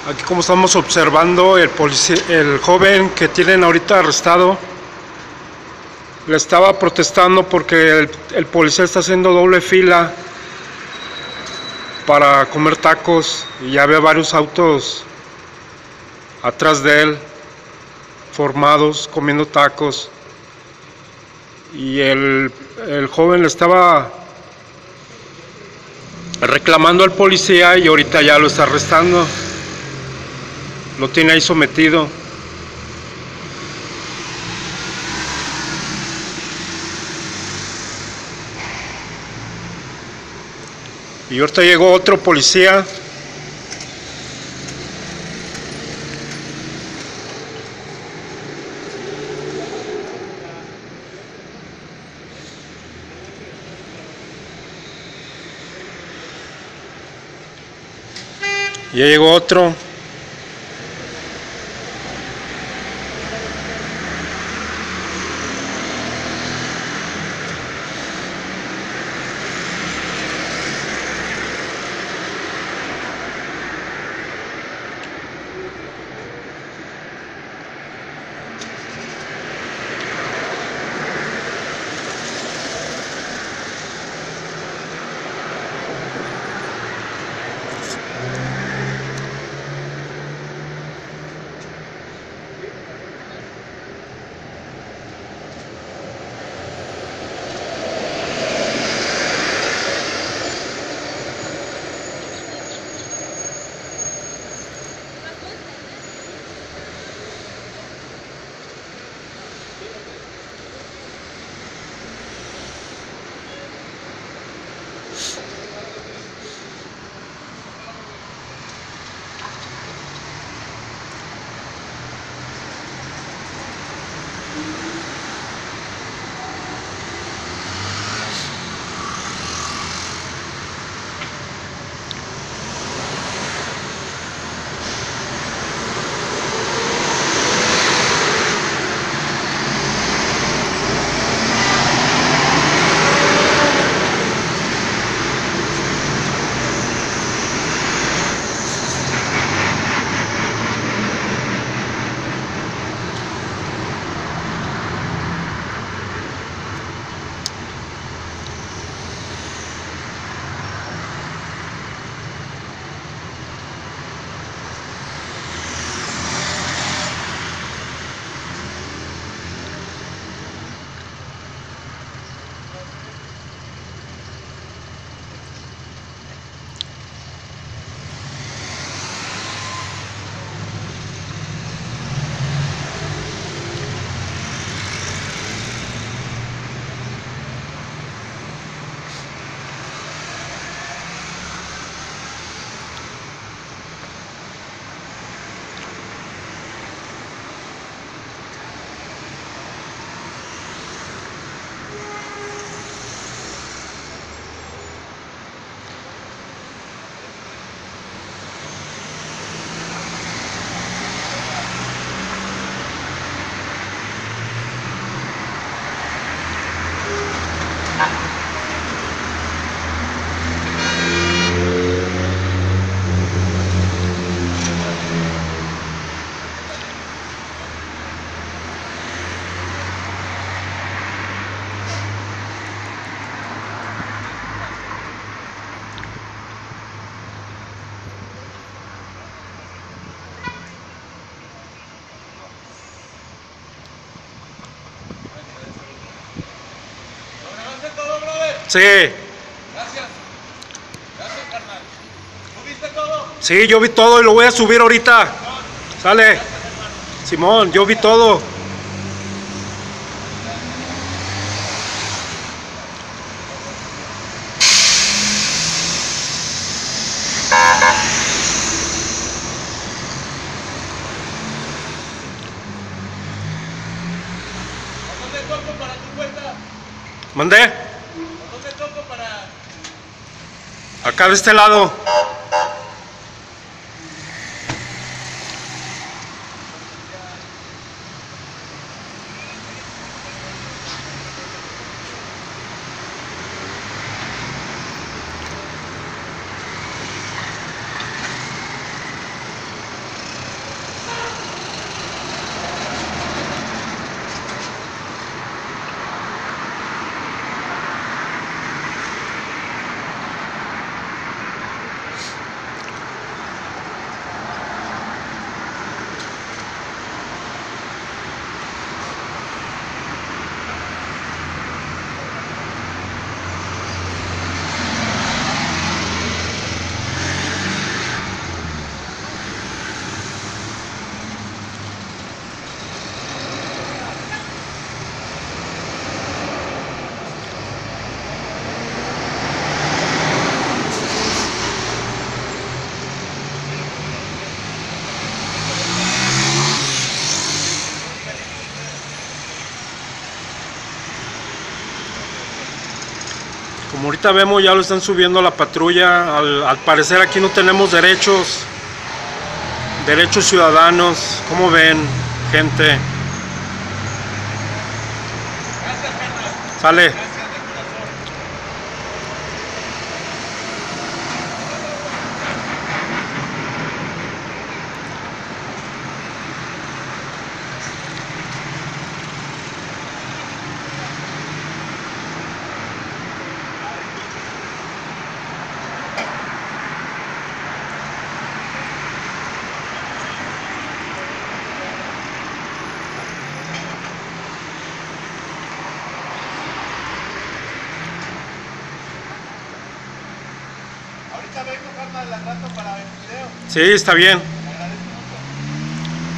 Aquí como estamos observando, el joven que tienen ahorita arrestado le estaba protestando porque el policía está haciendo doble fila para comer tacos y ya había varios autos atrás de él formados comiendo tacos, y el joven le estaba reclamando al policía y ahorita ya lo está arrestando, lo tiene ahí sometido. Y ahorita llegó otro policía. Ya llegó otro. Sí. Gracias. Gracias, carnal. ¿Tú viste todo? Sí, yo vi todo y lo voy a subir ahorita. Sale. Simón, yo vi todo. ¿Dónde toco para tu cuenta? ¿Mandé? ¿Dónde toco para...? Acá de este lado. Como ahorita vemos, ya lo están subiendo a la patrulla. Al parecer aquí no tenemos derechos ciudadanos. ¿Cómo ven, gente? Gracias, carnal. Sale. Gracias de corazón. Ahorita vengo, carnal, al rato para el video. Sí, está bien. Te agradezco mucho.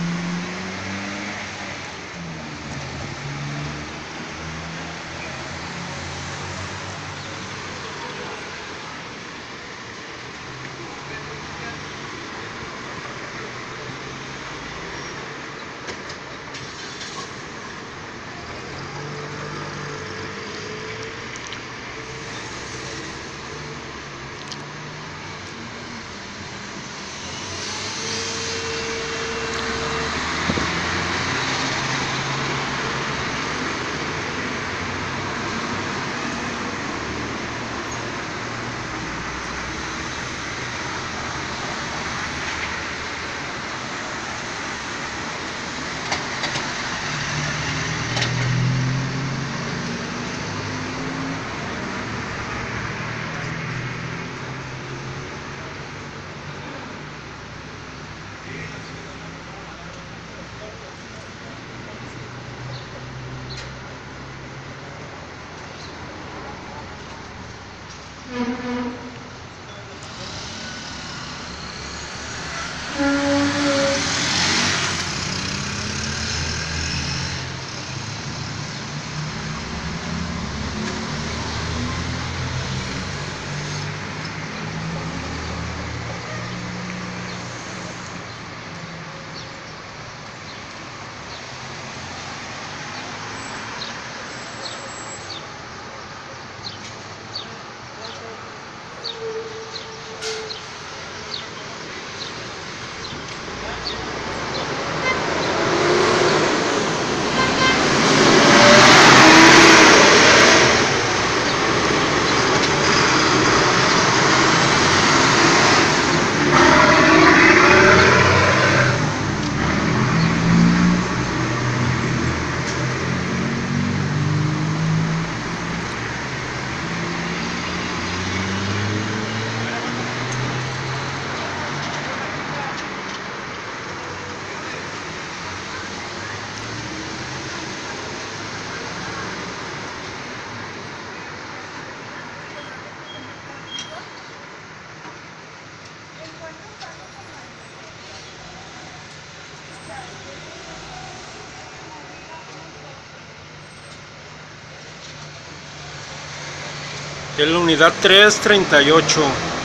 Es la unidad 338.